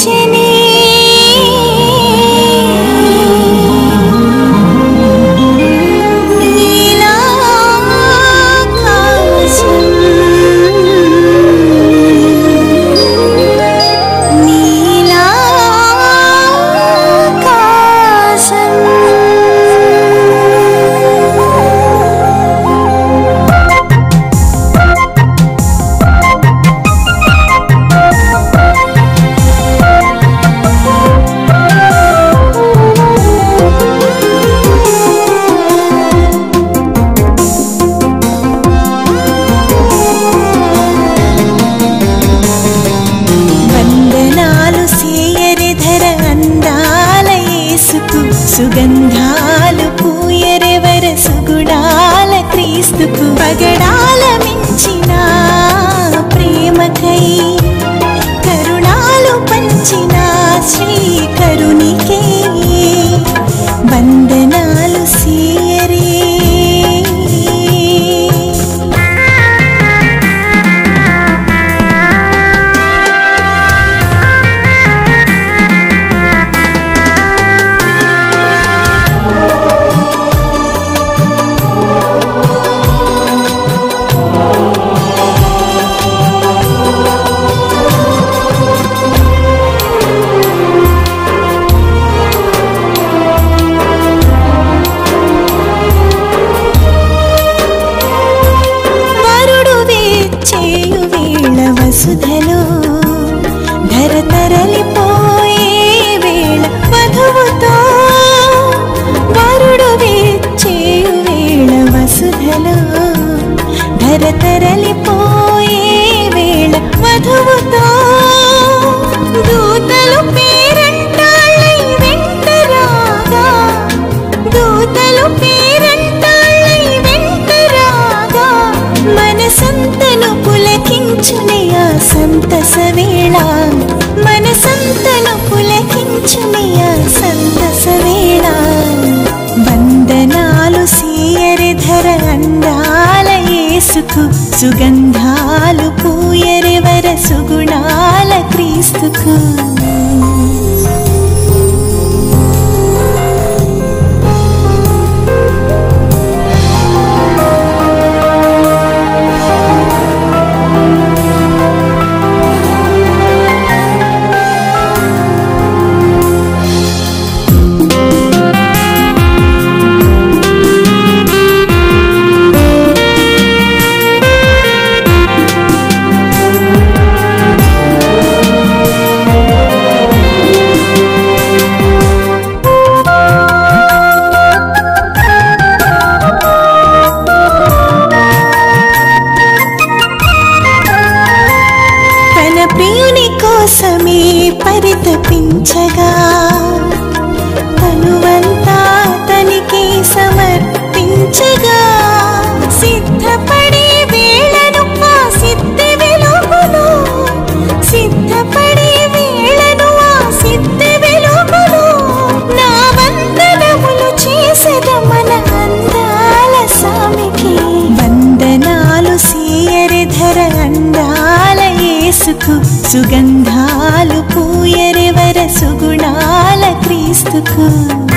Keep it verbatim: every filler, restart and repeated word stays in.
వీచెనే సుగంధాలు పూయరెవర సుగుణాల క్రీస్తుకు పగడాల మించిన ప్రేమకై కరుణాలు పంచిన శ్రీకరునికే వందనాలు సీయరే వసుధలో ధర తరలిపోయే వేళ వధువుతో వరుడు వేచేయు వేళ వసుధలో ధర తరలిపోయే వేళ వధువుతో దూతలు పేరంటాళ్ళై వెంటరాగా దూతలు పేరంటాళ్ళై వెంటరాగా మనసంతను పులకించునే సంతస వేళ మనసంతను పులకించునే సంతస వేళ వందనాలు సీయరె ధర అందాల యేసుకు సుగంధాలు పూయరెవర సుగుణాల క్రీస్తుకు కోసమే పరితపించగా తనువంతా తనికి సమర్పించగా సిద్ధపడే వేళను ఆ సిద్ధి వెలుగును సిద్ధపడే వేళను ఆ సిద్ధి వెలుగును నా వందనములు చేసెద మన అందాల స్వామికి వందనాలు సీయరె ధర అందాల యేసుకు సుగంధాలు పూయరెవర సుగుణాల క్రీస్తుకు